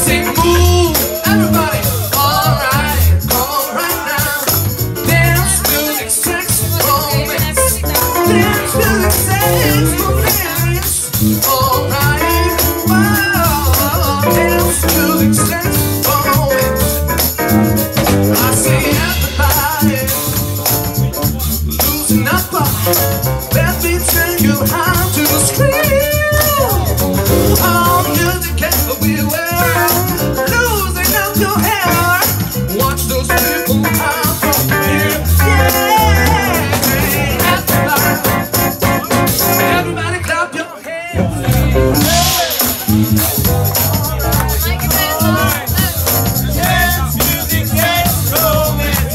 say move, everybody. Alright, come on right now. Dance, music, sex, romance. Dance, music, sex, romance. Alright, wow. Dance, music, sex, romance. I say everybody, losing up. Let me tell you how to scream. All music everywhere, losing up your hair. Watch those people out from here. Yeah, everybody clap your hands. Dance, music, sex, romance.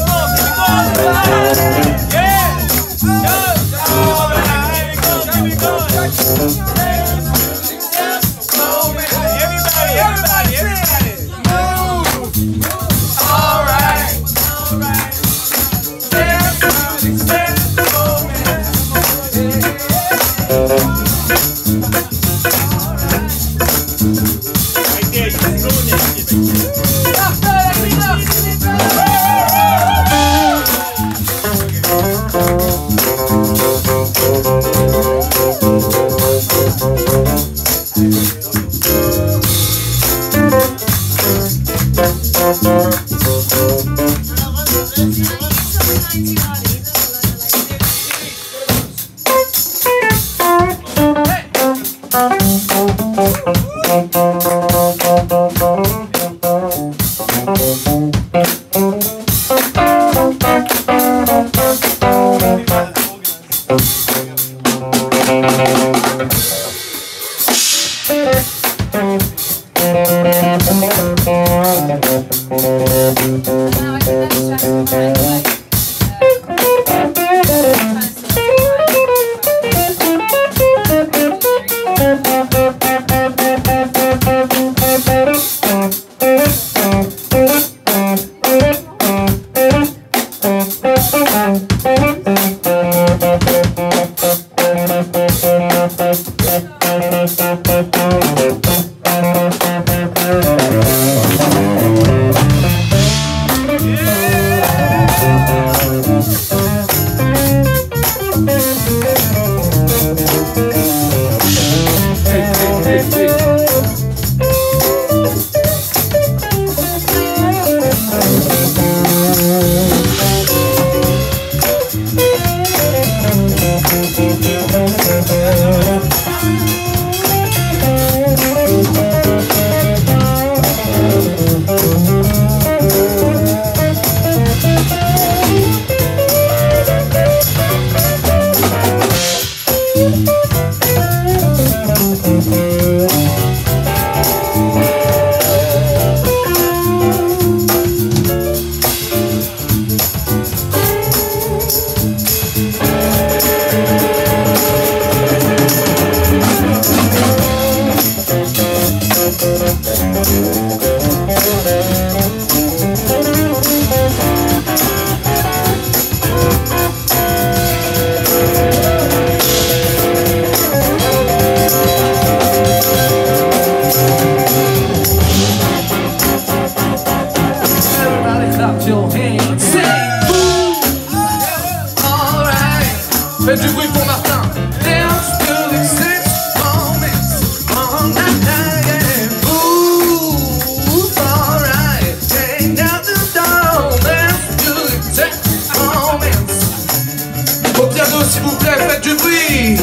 Faites du bruit pour Martin. Dance to the six moments all night. Move, alright. Hang down the door. Dance to the six moments. Au piano, s'il vous plaît, faites du bruit.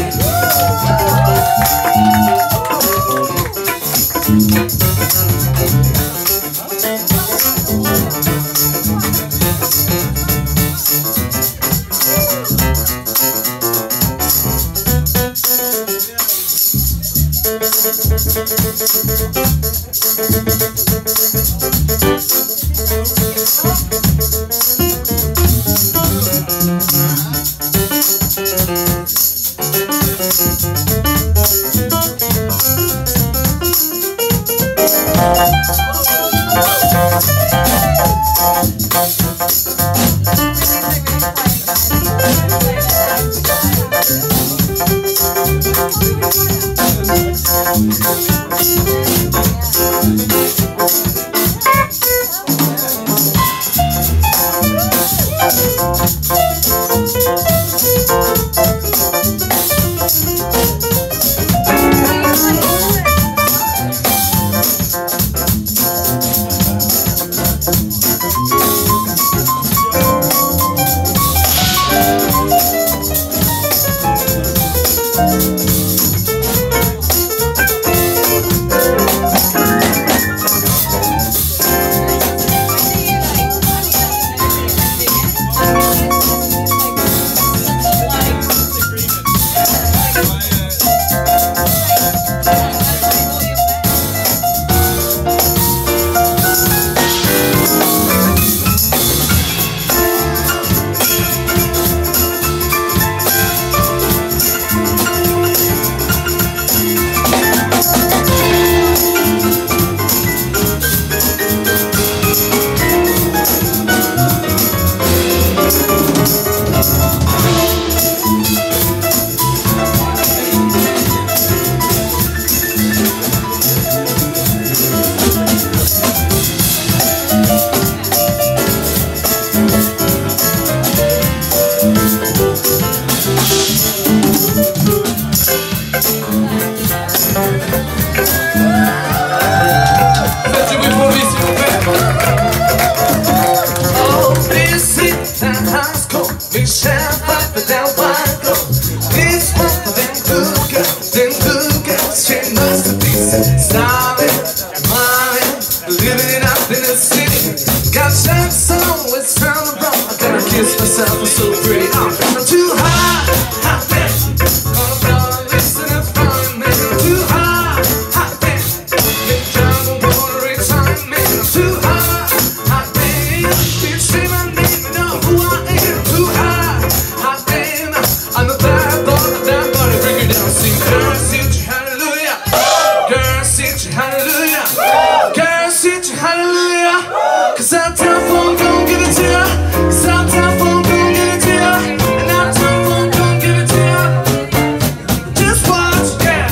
living it up in the city. Got shots on with sound of wrong. I gotta kiss myself, I'm so free. I'm too high, hot damn. On the floor, listen and find me. I'm too high, hot damn. Get drunk and wanna return me. I'm too high, hot damn. You say my name, you know who I am. Too high, hot damn. I'm the bad boy, bring it down. Sing, girl, sit you hallelujah. Girl, sit you hallelujah. Girl, sit you hallelujah. Cause I'm down for I'm gon' give it to ya. Cause I'm down for I'm gon' give it to ya. And I'm down for I'm gon' give it to ya. Just watch, yeah.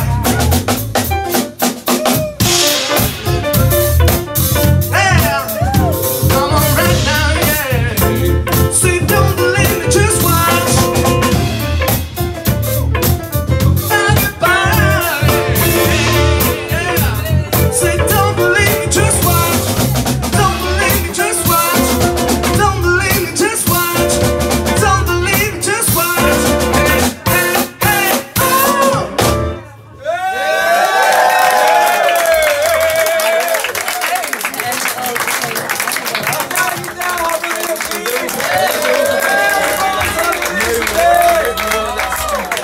Yeah. Come on right now, yeah. Say don't believe me, just watch. Everybody, yeah. Say don't believe me, just watch.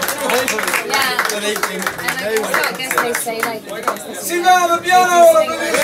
I guess they say like Silvano, piano!